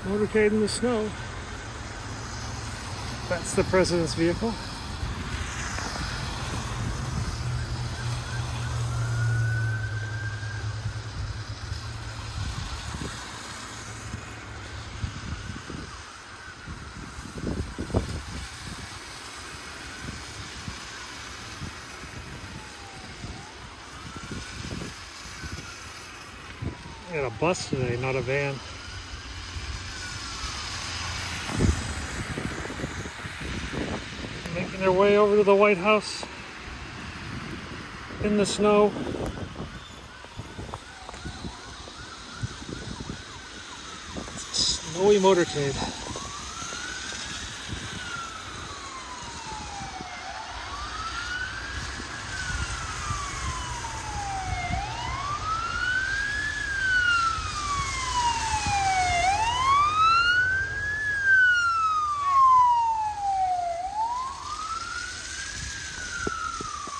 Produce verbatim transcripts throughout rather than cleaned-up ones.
Motorcade in the snow. That's the president's vehicle. I got a bus today, not a van. Making their way over to the White House in the snow. It's a snowy motorcade.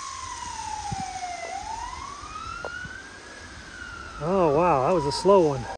Oh wow, that was a slow one.